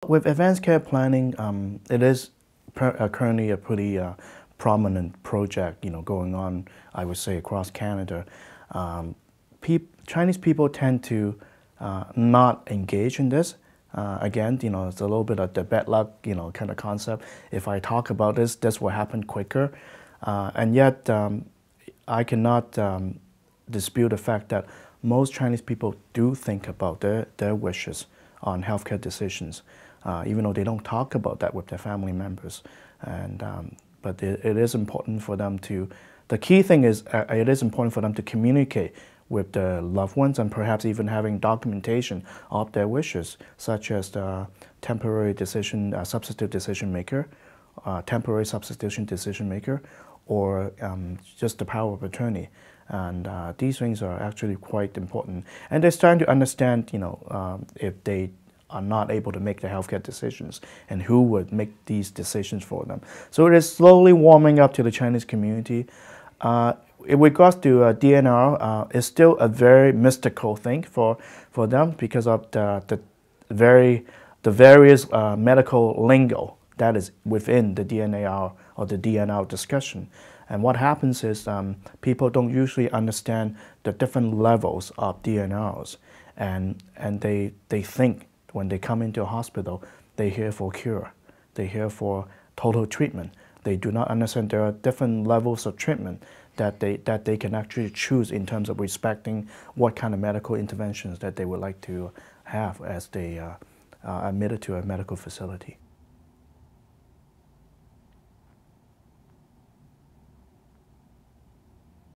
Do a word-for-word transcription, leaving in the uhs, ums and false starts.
with advanced care planning, um, it is per, uh, currently a pretty uh, prominent project, you know, going on, I would say, across Canada. Um, peop Chinese people tend to uh, not engage in this. Uh, again, you know, it's a little bit of the bad luck, you know, kind of concept. If I talk about this, this will happen quicker. Uh, and yet, um, I cannot um, dispute the fact that most Chinese people do think about their, their wishes on healthcare decisions, uh, even though they don't talk about that with their family members. And, um, but it, it is important for them to, the key thing is uh, it is important for them to communicate with their loved ones and perhaps even having documentation of their wishes, such as the temporary decision, uh, substitute decision maker, uh, temporary substitution decision maker, or um, just the power of attorney. And uh, these things are actually quite important. And they're starting to understand, you know, um, if they are not able to make the healthcare decisions and who would make these decisions for them. So it is slowly warming up to the Chinese community. Uh, in regards to uh, D N R, uh, it's still a very mystical thing for, for them because of the, the, very, the various uh, medical lingo that is within the D N R or the D N R discussion. And what happens is um, people don't usually understand the different levels of D N Rs. And, and they, they think when they come into a hospital, they're here for cure. They're here for total treatment. They do not understand there are different levels of treatment that they, that they can actually choose in terms of respecting what kind of medical interventions that they would like to have as they uh, are admitted to a medical facility.